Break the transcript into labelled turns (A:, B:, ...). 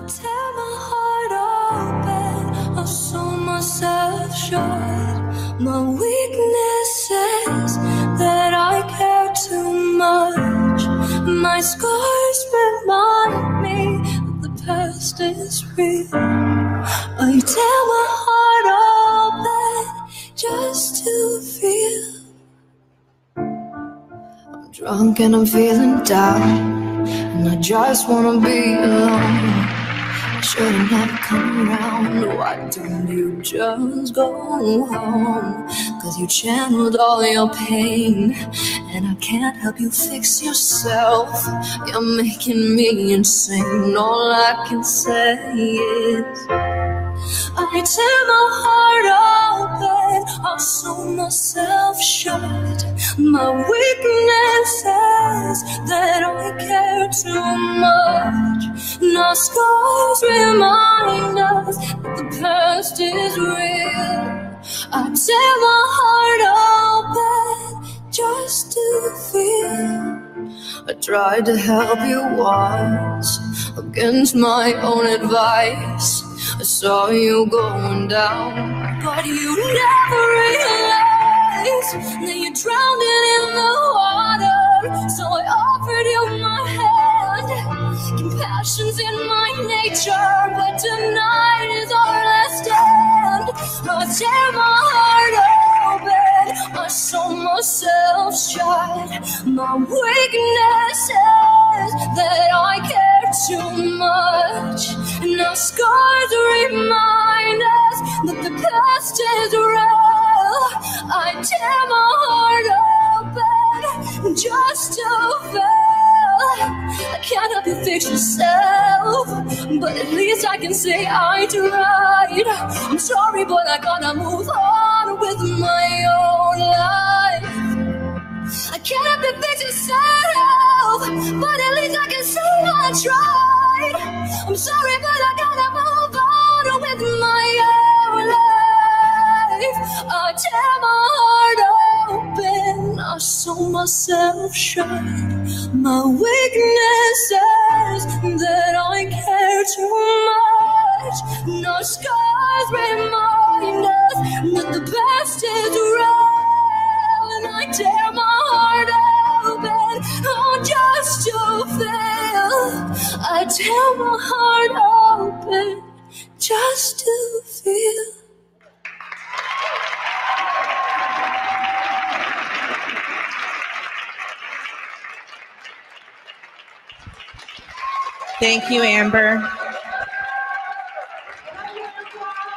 A: tear my heart open, I'll sew myself shut. My weakness is that I care too much. My scars remind me that the past is real. I tear my heart open just to feel. I'm drunk and I'm feeling down, and I just wanna be alone. I shouldn't have come around. Why don't you just go home? 'Cause you channeled all your pain, and I can't help you fix yourself. You're making me insane. All I can say is I tear my heart open, I'll sew myself shut. My weakness is that I care too much. Now scars remind us that the past is real. I tear my heart open just to feel. I tried to help you once, against my own advice. I saw you going down, but you never realized that you drowned in the water. So I offered you my hand. Compassion's in my nature, but tonight is our last stand. I tear my heart open, I sew myself shut. My weakness is that I care too much. Now scars remind us that the past is real. I tear my heart open just to feel. I can't help you fix yourself, but at least I can say I tried. I'm sorry, but I gotta move on with my own life. I can't help you fix yourself, but at least I can say I tried. I'm sorry, but I gotta move on with my own life. I tear my heart open, I sew myself shut. My weakness is that I care too much. No scars remind us that the past is real. And I tear my heart open, oh, just to feel. I tear my heart open just to feel.
B: Thank you, Amber.